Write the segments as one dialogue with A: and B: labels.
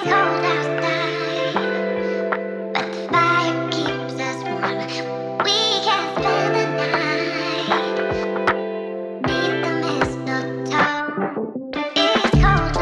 A: cold outside, but the fire keeps us warm. We can spend the night beneath the mistletoe. It's cold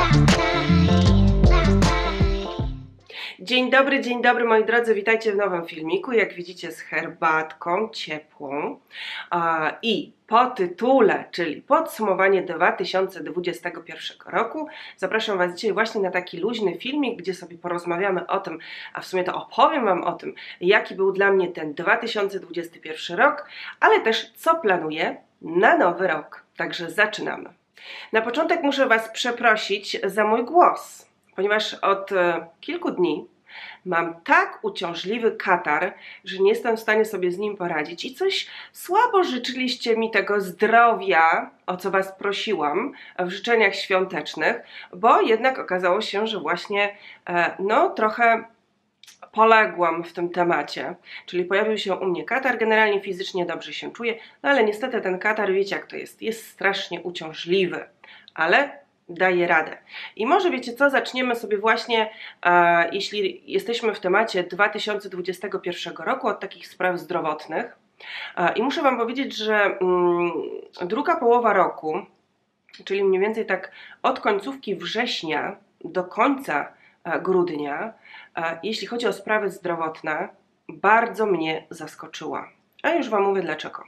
A: outside.
B: Dzień dobry moi drodzy, witajcie w nowym filmiku, jak widzicie z herbatką ciepłą i po tytule, czyli podsumowanie 2021 roku, zapraszam Was dzisiaj właśnie na taki luźny filmik, gdzie sobie porozmawiamy o tym, a w sumie to opowiem Wam o tym, jaki był dla mnie ten 2021 rok, ale też co planuję na nowy rok. Także zaczynamy. Na początek muszę Was przeprosić za mój głos, ponieważ od kilku dni mam tak uciążliwy katar, że nie jestem w stanie sobie z nim poradzić i coś słabo życzyliście mi tego zdrowia, o co Was prosiłam w życzeniach świątecznych, bo jednak okazało się, że właśnie trochę poległam w tym temacie, czyli pojawił się u mnie katar, generalnie fizycznie dobrze się czuję, no ale niestety ten katar, wiecie jak to jest strasznie uciążliwy, ale daje radę. I może wiecie co, zaczniemy sobie właśnie, jeśli jesteśmy w temacie 2021 roku, od takich spraw zdrowotnych. I muszę Wam powiedzieć, że druga połowa roku, czyli mniej więcej tak od końcówki września do końca grudnia, jeśli chodzi o sprawy zdrowotne, bardzo mnie zaskoczyła. A już Wam mówię dlaczego.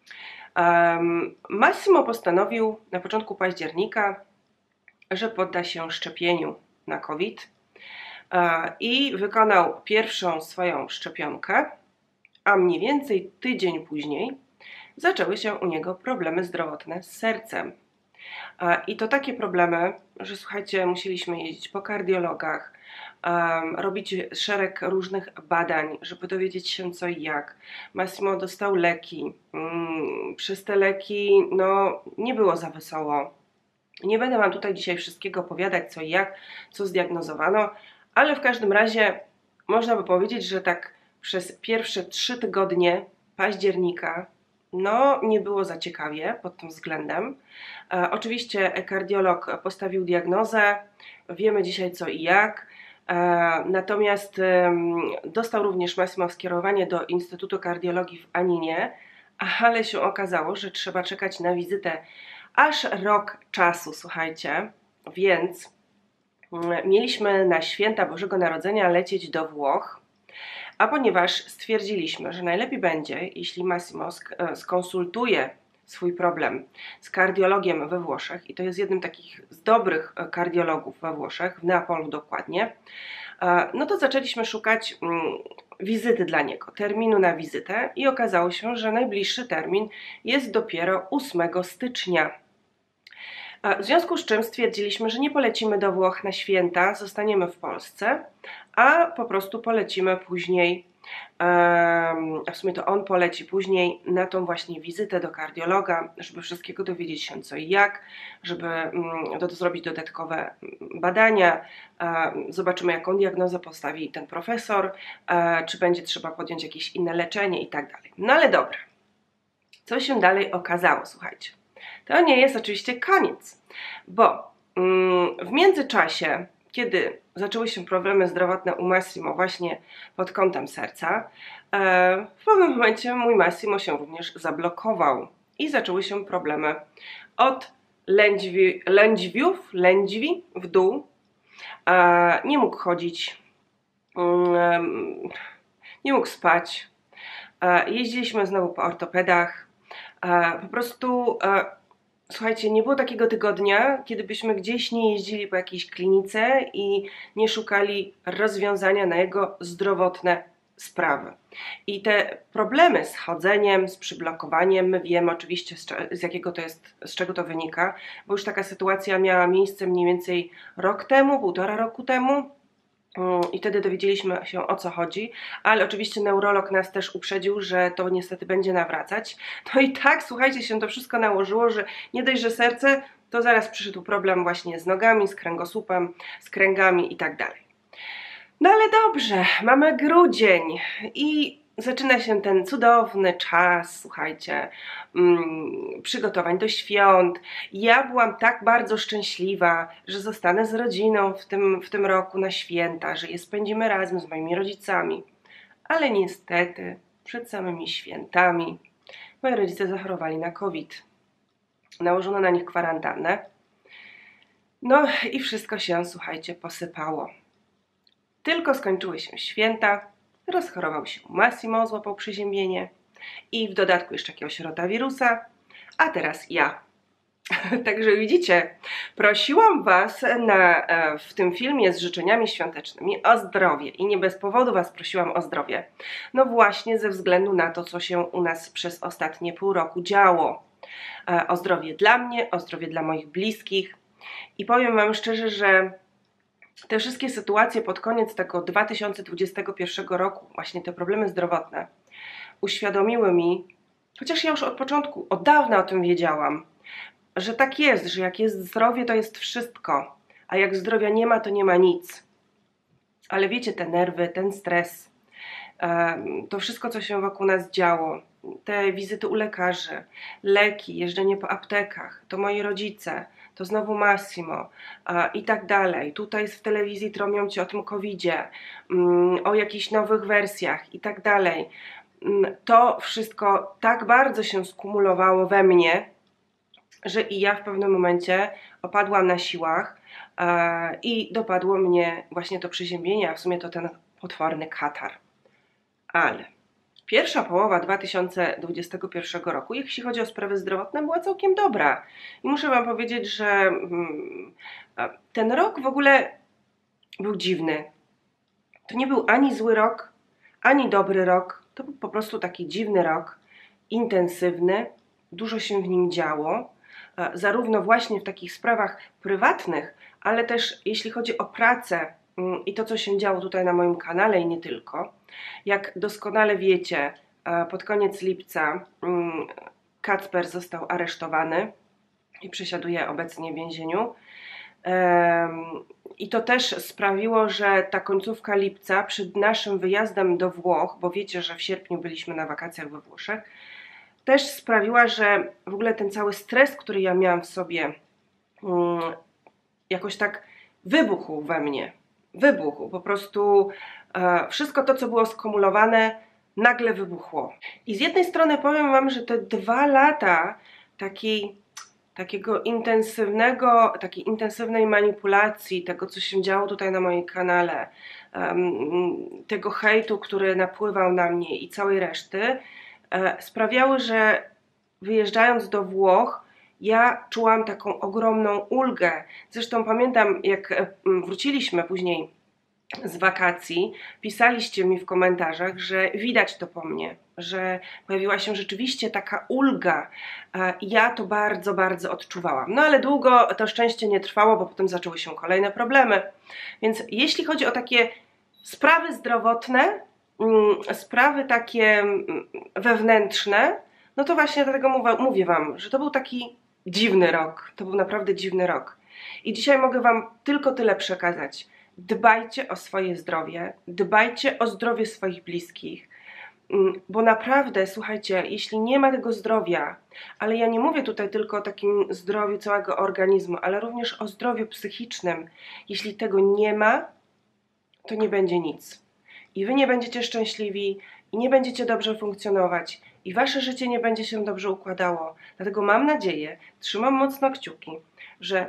B: Massimo postanowił na początku października, że podda się szczepieniu na COVID i wykonał pierwszą swoją szczepionkę, a mniej więcej tydzień później zaczęły się u niego problemy zdrowotne z sercem. I to takie problemy, że słuchajcie, musieliśmy jeździć po kardiologach, robić szereg różnych badań, żeby dowiedzieć się co i jak. Massimo dostał leki, przez te leki nie było za wesoło. Nie będę Wam tutaj dzisiaj wszystkiego opowiadać co i jak, co zdiagnozowano, ale w każdym razie można by powiedzieć, że tak przez pierwsze 3 tygodnie października nie było za ciekawie pod tym względem. Oczywiście kardiolog postawił diagnozę, wiemy dzisiaj co i jak, natomiast dostał również Massimo skierowanie do Instytutu Kardiologii w Aninie, ale się okazało, że trzeba czekać na wizytę aż rok czasu, słuchajcie, więc mieliśmy na święta Bożego Narodzenia lecieć do Włoch, a ponieważ stwierdziliśmy, że najlepiej będzie, jeśli Massimo skonsultuje swój problem z kardiologiem we Włoszech, i to jest jednym takich z dobrych kardiologów we Włoszech, w Neapolu dokładnie, to zaczęliśmy szukać wizyty dla niego, terminu na wizytę i okazało się, że najbliższy termin jest dopiero 8 stycznia. W związku z czym stwierdziliśmy, że nie polecimy do Włoch na święta, zostaniemy w Polsce, a po prostu polecimy później, a w sumie to on poleci później na tą właśnie wizytę do kardiologa, żeby wszystkiego dowiedzieć się co i jak, żeby zrobić dodatkowe badania, zobaczymy jaką diagnozę postawi ten profesor, czy będzie trzeba podjąć jakieś inne leczenie i tak dalej. No ale dobra, co się dalej okazało, słuchajcie. To nie jest oczywiście koniec, bo w międzyczasie, kiedy zaczęły się problemy zdrowotne u Massimo właśnie pod kątem serca, w pewnym momencie mój Massimo się również zablokował i zaczęły się problemy od lędźwi w dół, nie mógł chodzić, nie mógł spać, jeździliśmy znowu po ortopedach, po prostu słuchajcie, nie było takiego tygodnia, kiedy byśmy gdzieś nie jeździli po jakiejś klinice i nie szukali rozwiązania na jego zdrowotne sprawy. I te problemy z chodzeniem, z przyblokowaniem, my wiemy oczywiście z czego to wynika, bo już taka sytuacja miała miejsce mniej więcej rok temu, 1,5 roku temu. I wtedy dowiedzieliśmy się o co chodzi, ale oczywiście neurolog nas też uprzedził, że to niestety będzie nawracać. No i tak, słuchajcie, się to wszystko nałożyło, że nie dość, że serce, to zaraz przyszedł problem właśnie z nogami, z kręgosłupem, z kręgami i tak dalej. No ale dobrze, mamy grudzień i zaczyna się ten cudowny czas, słuchajcie, przygotowań do świąt. Ja byłam tak bardzo szczęśliwa, że zostanę z rodziną w tym roku na święta, że je spędzimy razem z moimi rodzicami. Ale niestety przed samymi świętami moi rodzice zachorowali na COVID. Nałożono na nich kwarantannę. No i wszystko się, słuchajcie, posypało. Tylko skończyły się święta, rozchorował się Massimo, złapał przeziębienie i w dodatku jeszcze jakiegoś rotawirusa, a teraz ja. Także widzicie, prosiłam Was w tym filmie z życzeniami świątecznymi o zdrowie i nie bez powodu Was prosiłam o zdrowie. No właśnie ze względu na to, co się u nas przez ostatnie pół roku działo. O zdrowie dla mnie, o zdrowie dla moich bliskich i powiem Wam szczerze, że te wszystkie sytuacje pod koniec tego 2021 roku, właśnie te problemy zdrowotne, uświadomiły mi, chociaż ja już od początku, od dawna o tym wiedziałam, że tak jest, że jak jest zdrowie, to jest wszystko, a jak zdrowia nie ma, to nie ma nic. Ale wiecie, te nerwy, ten stres, to wszystko, co się wokół nas działo, te wizyty u lekarzy, leki, jeżdżenie po aptekach, to moi rodzice, to znowu Massimo i tak dalej. Tutaj w telewizji tromią Cię o tym COVID-zie, o jakichś nowych wersjach i tak dalej. To wszystko tak bardzo się skumulowało we mnie, że i ja w pewnym momencie opadłam na siłach i dopadło mnie właśnie to przeziębienie, a w sumie to ten potworny katar. Ale pierwsza połowa 2021 roku, jeśli chodzi o sprawy zdrowotne, była całkiem dobra. I muszę Wam powiedzieć, że ten rok w ogóle był dziwny. To nie był ani zły rok, ani dobry rok. To był po prostu taki dziwny rok, intensywny. Dużo się w nim działo, zarówno właśnie w takich sprawach prywatnych, ale też jeśli chodzi o pracę i to, co się działo tutaj na moim kanale i nie tylko. Jak doskonale wiecie, pod koniec lipca Kacper został aresztowany i przesiaduje obecnie w więzieniu. I to też sprawiło, że ta końcówka lipca przed naszym wyjazdem do Włoch, bo wiecie, że w sierpniu byliśmy na wakacjach we Włoszech, też sprawiła, że w ogóle ten cały stres, który ja miałam w sobie, jakoś tak wybuchł we mnie. Wybuchł. Po prostu wszystko to, co było skumulowane, nagle wybuchło. I z jednej strony powiem Wam, że te 2 lata takiej intensywnej manipulacji, tego, co się działo tutaj na moim kanale, tego hejtu, który napływał na mnie i całej reszty, sprawiały, że wyjeżdżając do Włoch, ja czułam taką ogromną ulgę. Zresztą pamiętam, jak wróciliśmy później z wakacji, pisaliście mi w komentarzach, że widać to po mnie, że pojawiła się rzeczywiście taka ulga. Ja to bardzo, bardzo odczuwałam. No ale długo to szczęście nie trwało, bo potem zaczęły się kolejne problemy. Więc jeśli chodzi o takie sprawy zdrowotne, sprawy takie wewnętrzne, no to właśnie dlatego mówię Wam, że to był taki dziwny rok. To był naprawdę dziwny rok. I dzisiaj mogę Wam tylko tyle przekazać. Dbajcie o swoje zdrowie, dbajcie o zdrowie swoich bliskich, bo naprawdę, słuchajcie, jeśli nie ma tego zdrowia, ale ja nie mówię tutaj tylko o takim zdrowiu całego organizmu, ale również o zdrowiu psychicznym, jeśli tego nie ma, to nie będzie nic. I Wy nie będziecie szczęśliwi, i nie będziecie dobrze funkcjonować, i Wasze życie nie będzie się dobrze układało. Dlatego mam nadzieję, trzymam mocno kciuki, że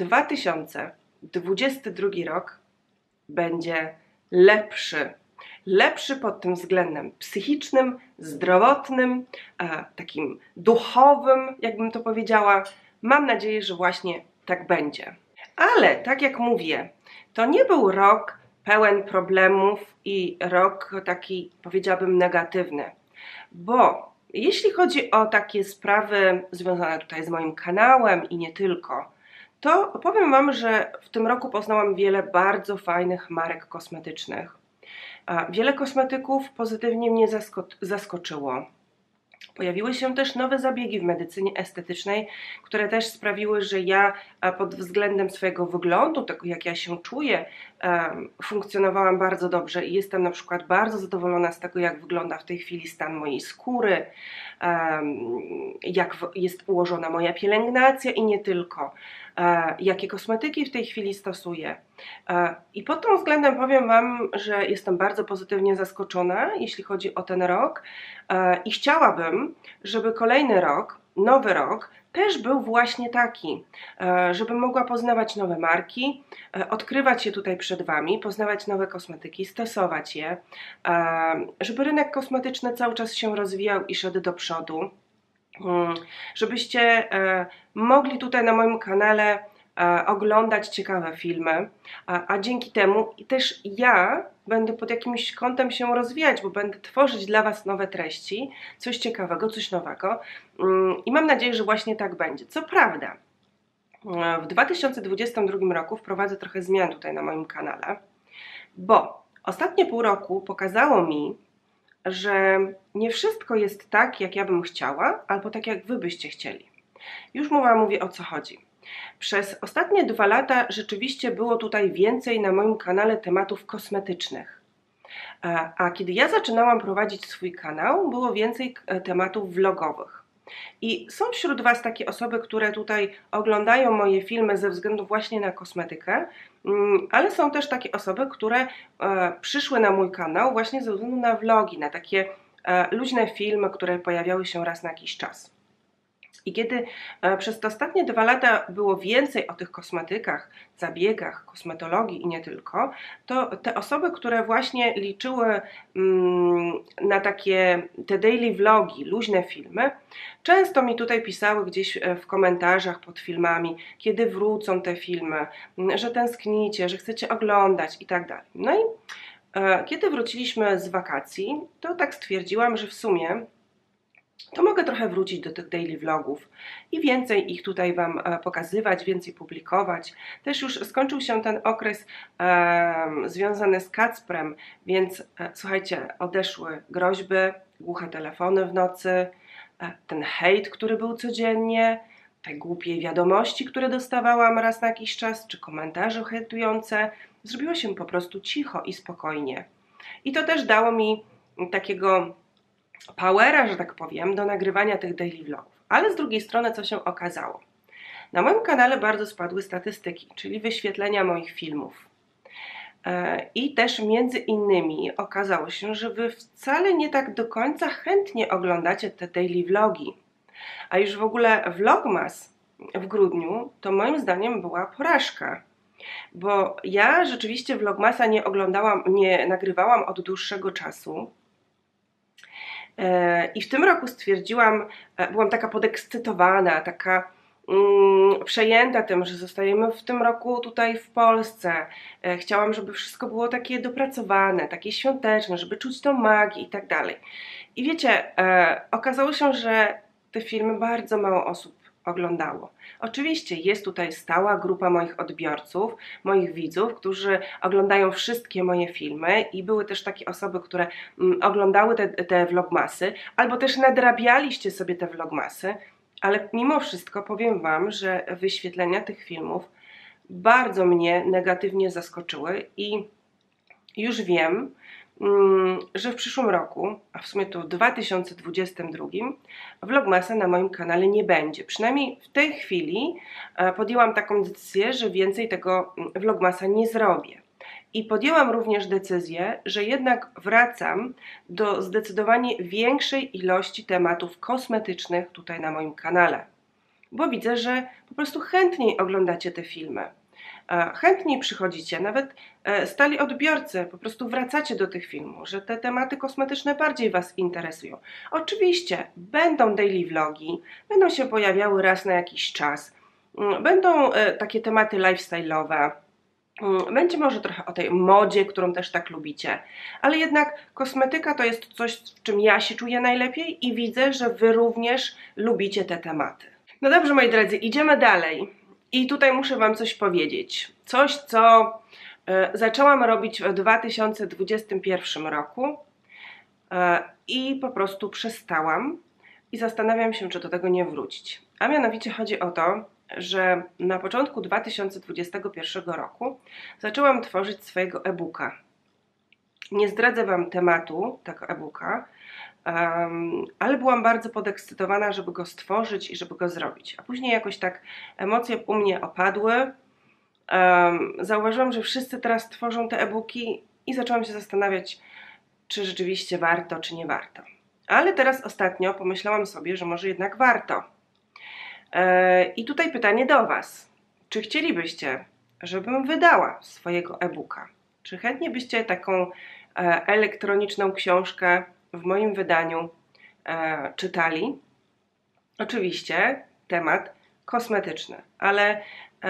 B: 2022 rok będzie lepszy. Lepszy pod tym względem psychicznym, zdrowotnym, takim duchowym, jakbym to powiedziała. Mam nadzieję, że właśnie tak będzie. Ale tak jak mówię, to nie był rok pełen problemów i rok taki, powiedziałabym, negatywny. Bo jeśli chodzi o takie sprawy związane tutaj z moim kanałem i nie tylko, to powiem Wam, że w tym roku poznałam wiele bardzo fajnych marek kosmetycznych. Wiele kosmetyków pozytywnie mnie zaskoczyło. Pojawiły się też nowe zabiegi w medycynie estetycznej, które też sprawiły, że ja pod względem swojego wyglądu, tego jak ja się czuję, funkcjonowałam bardzo dobrze i jestem na przykład bardzo zadowolona z tego, jak wygląda w tej chwili stan mojej skóry, jak jest ułożona moja pielęgnacja i nie tylko, jakie kosmetyki w tej chwili stosuję. I pod tym względem powiem Wam, że jestem bardzo pozytywnie zaskoczona, jeśli chodzi o ten rok i chciałabym, żeby kolejny rok, nowy rok, też był właśnie taki, żebym mogła poznawać nowe marki, odkrywać je tutaj przed Wami, poznawać nowe kosmetyki, stosować je, żeby rynek kosmetyczny cały czas się rozwijał i szedł do przodu, żebyście mogli tutaj na moim kanale oglądać ciekawe filmy, a dzięki temu też ja będę pod jakimś kątem się rozwijać, bo będę tworzyć dla Was nowe treści, coś ciekawego, coś nowego i mam nadzieję, że właśnie tak będzie. Co prawda, w 2022 roku wprowadzę trochę zmian tutaj na moim kanale, bo ostatnie pół roku pokazało mi, że nie wszystko jest tak, jak ja bym chciała, albo tak, jak Wy byście chcieli. Już mówię, o co chodzi. Przez ostatnie 2 lata rzeczywiście było tutaj więcej na moim kanale tematów kosmetycznych. A kiedy ja zaczynałam prowadzić swój kanał, było więcej tematów vlogowych. I są wśród Was takie osoby, które tutaj oglądają moje filmy ze względu właśnie na kosmetykę, ale są też takie osoby, które przyszły na mój kanał właśnie ze względu na vlogi, na takie luźne filmy, które pojawiały się raz na jakiś czas. I kiedy przez te ostatnie 2 lata było więcej o tych kosmetykach, zabiegach, kosmetologii i nie tylko, to te osoby, które właśnie liczyły na te daily vlogi, luźne filmy, często mi tutaj pisały gdzieś w komentarzach pod filmami, kiedy wrócą te filmy, że tęsknicie, że chcecie oglądać i tak dalej. No i kiedy wróciliśmy z wakacji, to tak stwierdziłam, że w sumie to mogę trochę wrócić do tych daily vlogów i więcej ich tutaj Wam pokazywać, więcej publikować. Też już skończył się ten okres związany z Kacprem, więc słuchajcie, odeszły groźby, głuche telefony w nocy, ten hejt, który był codziennie, te głupie wiadomości, które dostawałam raz na jakiś czas, czy komentarze hejtujące. Zrobiło się po prostu cicho i spokojnie. I to też dało mi takiego powera, że tak powiem, do nagrywania tych daily vlogów. Ale z drugiej strony, co się okazało? Na moim kanale bardzo spadły statystyki, czyli wyświetlenia moich filmów. I też między innymi okazało się, że Wy wcale nie tak do końca chętnie oglądacie te daily vlogi. A już w ogóle Vlogmas w grudniu to moim zdaniem była porażka. Bo ja rzeczywiście Vlogmasa nie nagrywałam od dłuższego czasu. I w tym roku stwierdziłam, byłam taka podekscytowana, taka przejęta tym, że zostajemy w tym roku tutaj w Polsce. Chciałam, żeby wszystko było takie dopracowane, takie świąteczne, żeby czuć tą magię i tak dalej. I wiecie, okazało się, że te filmy bardzo mało osób oglądało. Oczywiście jest tutaj stała grupa moich odbiorców, moich widzów, którzy oglądają wszystkie moje filmy i były też takie osoby, które oglądały te vlogmasy, albo też nadrabialiście sobie te vlogmasy, ale mimo wszystko powiem Wam, że wyświetlenia tych filmów bardzo mnie negatywnie zaskoczyły i już wiem, że w przyszłym roku, a w sumie to w 2022, vlogmasa na moim kanale nie będzie. Przynajmniej w tej chwili podjęłam taką decyzję, że więcej tego vlogmasa nie zrobię. I podjęłam również decyzję, że jednak wracam do zdecydowanie większej ilości tematów kosmetycznych tutaj na moim kanale. Bo widzę, że po prostu chętniej oglądacie te filmy. Chętniej przychodzicie, nawet stali odbiorcy, po prostu wracacie do tych filmów, że te tematy kosmetyczne bardziej Was interesują. Oczywiście będą daily vlogi, będą się pojawiały raz na jakiś czas, będą takie tematy lifestyle'owe, będzie może trochę o tej modzie, którą też tak lubicie, ale jednak kosmetyka to jest coś, w czym ja się czuję najlepiej i widzę, że Wy również lubicie te tematy. No dobrze, moi drodzy, idziemy dalej. I tutaj muszę Wam coś powiedzieć. Coś, co zaczęłam robić w 2021 roku i po prostu przestałam, i zastanawiam się, czy do tego nie wrócić. A mianowicie chodzi o to, że na początku 2021 roku zaczęłam tworzyć swojego e-booka. Nie zdradzę Wam tematu tego e-booka, ale byłam bardzo podekscytowana, żeby go stworzyć i żeby go zrobić. A później jakoś tak emocje u mnie opadły. Zauważyłam, że wszyscy teraz tworzą te e-booki i zaczęłam się zastanawiać, czy rzeczywiście warto, czy nie warto. Ale teraz ostatnio pomyślałam sobie, że może jednak warto. I tutaj pytanie do Was. Czy chcielibyście, żebym wydała swojego e-booka? Czy chętnie byście taką elektroniczną książkę w moim wydaniu czytali? Oczywiście temat kosmetyczny, ale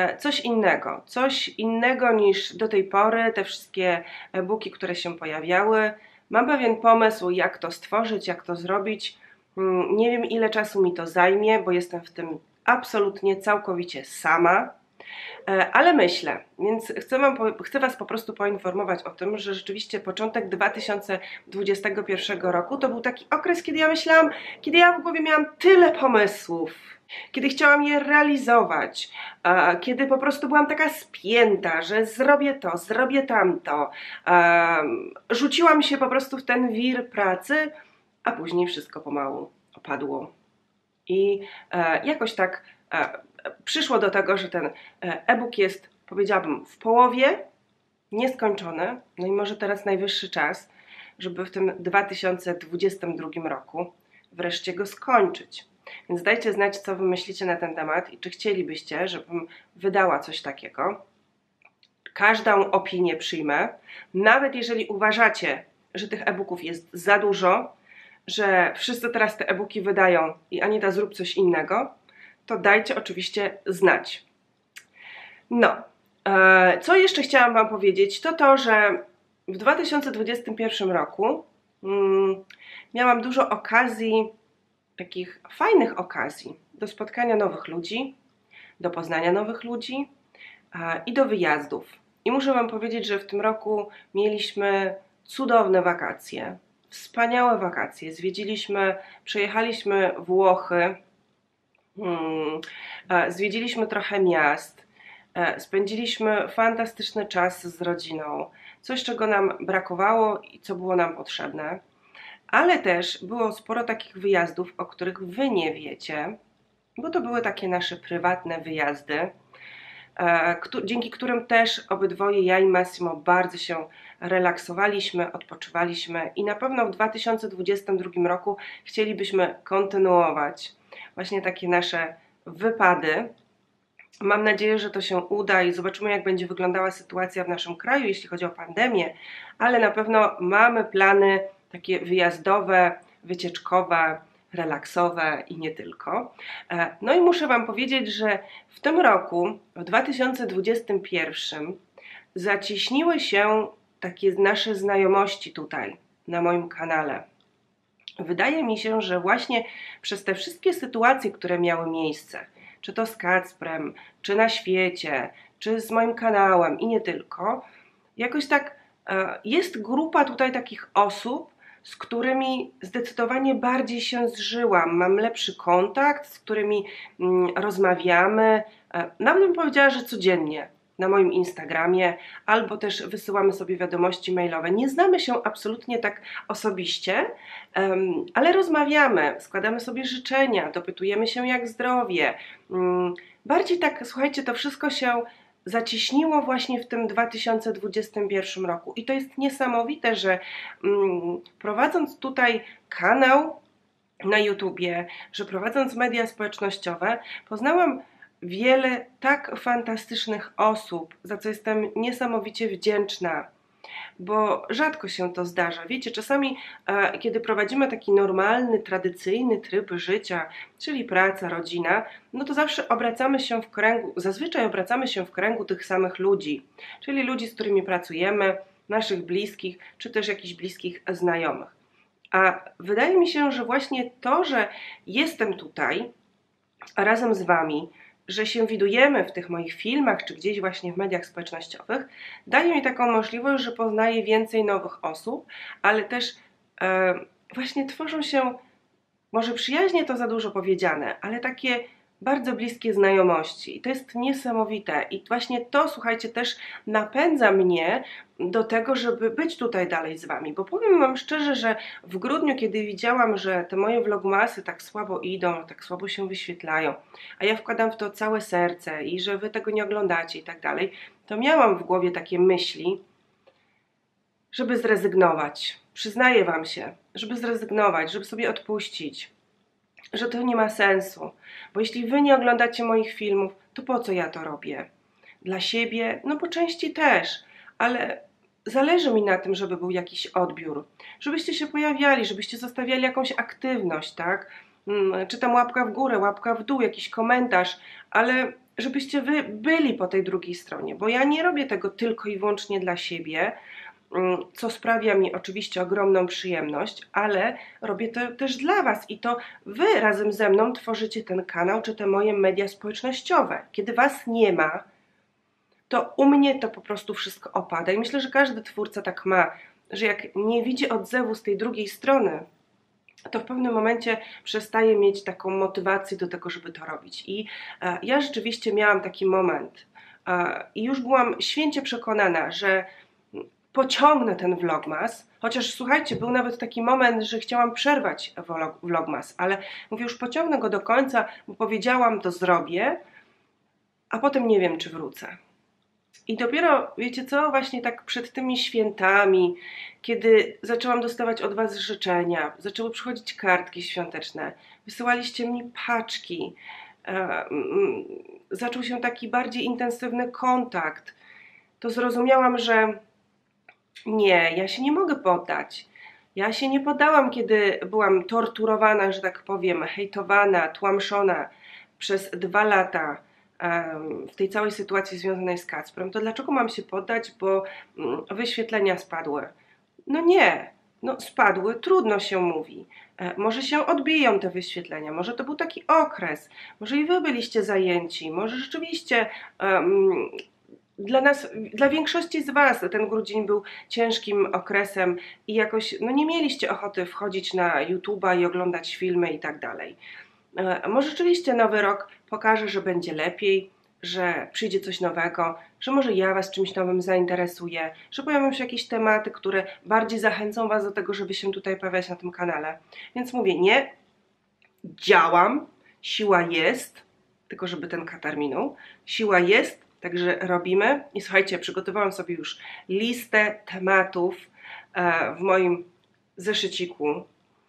B: coś innego niż do tej pory te wszystkie e-booki, które się pojawiały. Mam pewien pomysł, jak to stworzyć, jak to zrobić. Nie wiem, ile czasu mi to zajmie, bo jestem w tym absolutnie, całkowicie sama, ale myślę, więc chcę Was po prostu poinformować o tym, że rzeczywiście początek 2021 roku to był taki okres, kiedy ja myślałam, kiedy ja w głowie miałam tyle pomysłów, kiedy chciałam je realizować, kiedy po prostu byłam taka spięta, że zrobię to, zrobię tamto. Rzuciłam się po prostu w ten wir pracy, a później wszystko pomału opadło. I jakoś tak przyszło do tego, że ten e-book jest, powiedziałabym, w połowie, nieskończony. No i może teraz najwyższy czas, żeby w tym 2022 roku wreszcie go skończyć. Więc dajcie znać, co Wy myślicie na ten temat i czy chcielibyście, żebym wydała coś takiego. Każdą opinię przyjmę, nawet jeżeli uważacie, że tych e-booków jest za dużo, że wszyscy teraz te e-booki wydają i Anita, zrób coś innego, to dajcie oczywiście znać. No, co jeszcze chciałam Wam powiedzieć, to to, że w 2021 roku miałam dużo okazji, takich fajnych okazji do spotkania nowych ludzi, do poznania nowych ludzi i do wyjazdów. I muszę Wam powiedzieć, że w tym roku mieliśmy cudowne wakacje, wspaniałe wakacje. Przejechaliśmy Włochy, zwiedziliśmy trochę miast, spędziliśmy fantastyczny czas z rodziną, coś czego nam brakowało i co było nam potrzebne, ale też było sporo takich wyjazdów, o których Wy nie wiecie, bo to były takie nasze prywatne wyjazdy, dzięki którym też obydwoje, ja i Massimo, bardzo się relaksowaliśmy, odpoczywaliśmy i na pewno w 2022 roku chcielibyśmy kontynuować właśnie takie nasze wypady. Mam nadzieję, że to się uda i zobaczymy, jak będzie wyglądała sytuacja w naszym kraju, jeśli chodzi o pandemię, ale na pewno mamy plany takie wyjazdowe, wycieczkowe, relaksowe i nie tylko. No i muszę Wam powiedzieć, że w tym roku, w 2021, zacieśniły się takie nasze znajomości tutaj, na moim kanale. Wydaje mi się, że właśnie przez te wszystkie sytuacje, które miały miejsce, czy to z Kacprem, czy na świecie, czy z moim kanałem i nie tylko, jakoś tak jest grupa tutaj takich osób, z którymi zdecydowanie bardziej się zżyłam. Mam lepszy kontakt, z którymi rozmawiamy, nawet bym powiedziała, że codziennie na moim Instagramie, albo też wysyłamy sobie wiadomości mailowe. Nie znamy się absolutnie tak osobiście, ale rozmawiamy, składamy sobie życzenia, dopytujemy się jak zdrowie. Bardziej tak, słuchajcie, to wszystko się zacieśniło właśnie w tym 2021 roku i to jest niesamowite, że prowadząc tutaj kanał na YouTubie, że prowadząc media społecznościowe, poznałam wiele tak fantastycznych osób, za co jestem niesamowicie wdzięczna, bo rzadko się to zdarza. Wiecie, czasami kiedy prowadzimy taki normalny, tradycyjny tryb życia, czyli praca, rodzina, no to zazwyczaj obracamy się w kręgu tych samych ludzi, czyli ludzi, z którymi pracujemy, naszych bliskich, czy też jakichś bliskich znajomych. A wydaje mi się, że właśnie to, że jestem tutaj razem z Wami, że się widujemy w tych moich filmach, czy gdzieś właśnie w mediach społecznościowych, daje mi taką możliwość, że poznaję więcej nowych osób, ale też właśnie tworzą się Może przyjaźnie to za dużo powiedziane, ale takie bardzo bliskie znajomości. I to jest niesamowite. I właśnie to, słuchajcie, też napędza mnie do tego, żeby być tutaj dalej z Wami. Bo powiem Wam szczerze, że w grudniu, kiedy widziałam, że te moje vlogmasy tak słabo idą, tak słabo się wyświetlają, a ja wkładam w to całe serce i że Wy tego nie oglądacie i tak dalej, to miałam w głowie takie myśli, żeby zrezygnować. Przyznaję Wam się, żeby zrezygnować, żeby sobie odpuścić, że to nie ma sensu, bo jeśli Wy nie oglądacie moich filmów, to po co ja to robię? Dla siebie? No po części też, ale zależy mi na tym, żeby był jakiś odbiór, żebyście się pojawiali, żebyście zostawiali jakąś aktywność, tak? Czy tam łapka w górę, łapka w dół, jakiś komentarz, ale żebyście Wy byli po tej drugiej stronie, bo ja nie robię tego tylko i wyłącznie dla siebie, co sprawia mi oczywiście ogromną przyjemność, ale robię to też dla Was i to Wy razem ze mną tworzycie ten kanał, czy te moje media społecznościowe. Kiedy Was nie ma, to u mnie to po prostu wszystko opada i myślę, że każdy twórca tak ma, że jak nie widzi odzewu z tej drugiej strony, to w pewnym momencie przestaje mieć taką motywację do tego, żeby to robić. I ja rzeczywiście miałam taki moment i już byłam święcie przekonana, że pociągnę ten vlogmas, chociaż słuchajcie, był nawet taki moment, że chciałam przerwać vlogmas, ale mówię, już pociągnę go do końca, bo powiedziałam, to zrobię, a potem nie wiem, czy wrócę. I dopiero, wiecie co, właśnie tak przed tymi świętami, kiedy zaczęłam dostawać od Was życzenia, zaczęły przychodzić kartki świąteczne, wysyłaliście mi paczki, zaczął się taki bardziej intensywny kontakt, to zrozumiałam, że nie, ja się nie mogę poddać. Ja się nie poddałam, kiedy byłam torturowana, że tak powiem, hejtowana, tłamszona przez 2 lata w tej całej sytuacji związanej z Kacprem. To dlaczego mam się poddać, bo wyświetlenia spadły? No nie, no spadły, trudno się mówi. Może się odbiją te wyświetlenia, może to był taki okres, może i Wy byliście zajęci, może rzeczywiście dla nas, dla większości z Was ten grudzień był ciężkim okresem i jakoś no nie mieliście ochoty wchodzić na YouTube'a i oglądać filmy i tak dalej. Może rzeczywiście nowy rok pokaże, że będzie lepiej, że przyjdzie coś nowego, że może ja Was czymś nowym zainteresuję, że pojawią się jakieś tematy, które bardziej zachęcą Was do tego, żeby się tutaj pojawiać na tym kanale. Więc mówię, nie, działam, siła jest, tylko żeby ten katar minął, siła jest, także robimy. I słuchajcie, przygotowałam sobie już listę tematów w moim zeszyciku.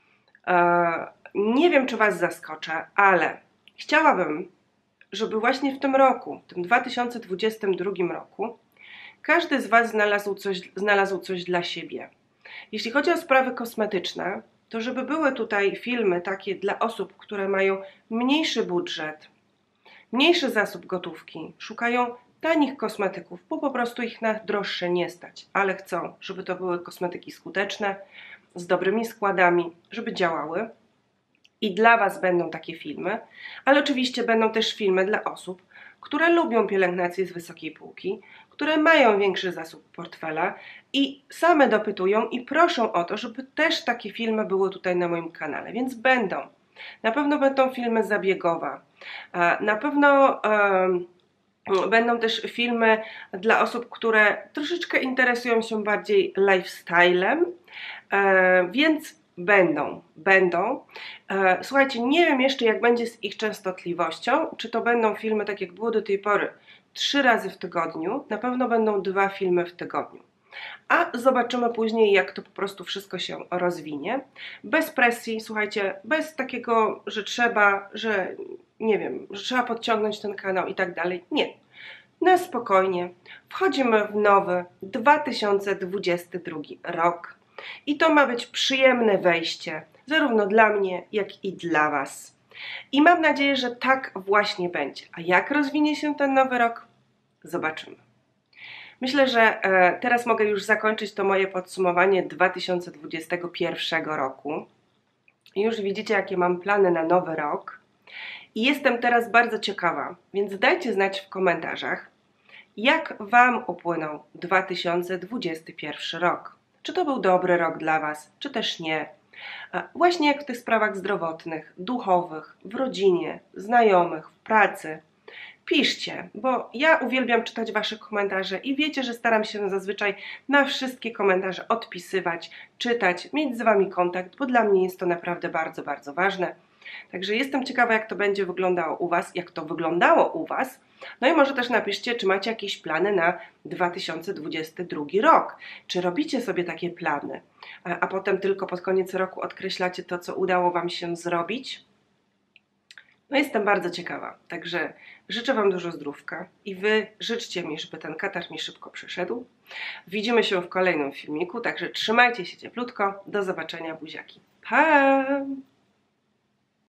B: Nie wiem, czy Was zaskoczę, ale chciałabym, żeby właśnie w tym roku, w tym 2022 roku, każdy z Was znalazł coś dla siebie. Jeśli chodzi o sprawy kosmetyczne, to żeby były tutaj filmy takie dla osób, które mają mniejszy budżet, mniejszy zasób gotówki, szukają tanich kosmetyków, bo po prostu ich na droższe nie stać, ale chcą, żeby to były kosmetyki skuteczne, z dobrymi składami, żeby działały. I dla Was będą takie filmy, ale oczywiście będą też filmy dla osób, które lubią pielęgnację z wysokiej półki, które mają większy zasób portfela i same dopytują i proszą o to, żeby też takie filmy były tutaj na moim kanale, więc będą. Na pewno będą filmy zabiegowe, na pewno będą też filmy dla osób, które troszeczkę interesują się bardziej lifestylem, więc będą. Słuchajcie, nie wiem jeszcze, jak będzie z ich częstotliwością, czy to będą filmy, tak jak było do tej pory, 3 razy w tygodniu, na pewno będą 2 filmy w tygodniu. A zobaczymy później, jak to po prostu wszystko się rozwinie. Bez presji, słuchajcie, bez takiego, że trzeba, że nie wiem, że trzeba podciągnąć ten kanał i tak dalej. Nie. Na spokojnie. Wchodzimy w nowy 2022 rok. I to ma być przyjemne wejście, zarówno dla mnie, jak i dla Was. I mam nadzieję, że tak właśnie będzie. A jak rozwinie się ten nowy rok? Zobaczymy. Myślę, że teraz mogę już zakończyć to moje podsumowanie 2021 roku. Już widzicie, jakie mam plany na nowy rok. I jestem teraz bardzo ciekawa, więc dajcie znać w komentarzach, jak Wam upłynął 2021 rok. Czy to był dobry rok dla Was, czy też nie. Właśnie jak w tych sprawach zdrowotnych, duchowych, w rodzinie, znajomych, w pracy. Piszcie, bo ja uwielbiam czytać Wasze komentarze i wiecie, że staram się zazwyczaj na wszystkie komentarze odpisywać, czytać, mieć z Wami kontakt, bo dla mnie jest to naprawdę bardzo, bardzo ważne. Także jestem ciekawa, jak to będzie wyglądało u Was, jak to wyglądało u Was. No i może też napiszcie, czy macie jakieś plany na 2022 rok. Czy robicie sobie takie plany, a potem tylko pod koniec roku odkreślacie to, co udało Wam się zrobić? No jestem bardzo ciekawa, także życzę Wam dużo zdrówka i Wy życzcie mi, żeby ten katar mi szybko przeszedł. Widzimy się w kolejnym filmiku, także trzymajcie się cieplutko. Do zobaczenia, buziaki. Pa!